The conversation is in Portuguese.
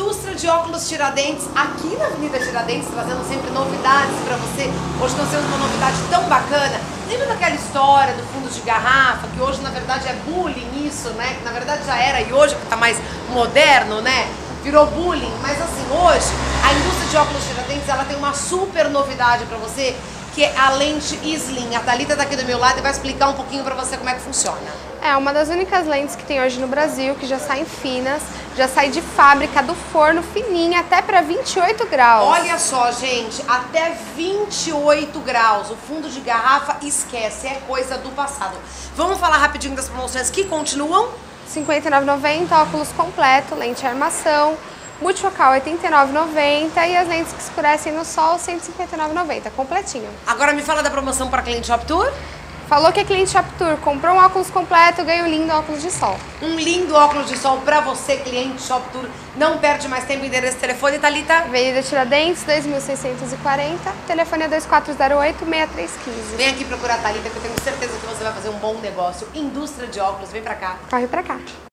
Indústria de óculos Tiradentes, aqui na Avenida Tiradentes, trazendo sempre novidades pra você. Hoje nós temos uma novidade tão bacana. Lembra daquela história do fundo de garrafa, que hoje na verdade é bullying isso, né? Que na verdade já era e hoje que tá mais moderno, né? Virou bullying, mas assim, hoje a indústria de óculos Tiradentes, ela tem uma super novidade pra você, que é a lente Slim. A Thalita tá aqui do meu lado e vai explicar um pouquinho pra você como é que funciona. É uma das únicas lentes que tem hoje no Brasil, que já saem finas, já sai de fábrica, do forno, fininha, até para 28 graus. Olha só, gente, até 28 graus. O fundo de garrafa, esquece, é coisa do passado. Vamos falar rapidinho das promoções que continuam? R$ 59,90, óculos completo, lente armação, multifocal R$ 89,90 e as lentes que escurecem no sol R$ 159,90, completinho. Agora me fala da promoção para cliente Shop Tour. Falou que é cliente Shop Tour, comprou um óculos completo, ganha um lindo óculos de sol. Um lindo óculos de sol para você, cliente Shop Tour. Não perde mais tempo, endereço, telefone, Thalita. Avenida Tiradentes, 2640, telefone é 2408-6315. Vem aqui procurar a Thalita, que eu tenho certeza que você vai fazer um bom negócio. Indústria de óculos, vem pra cá. Corre pra cá.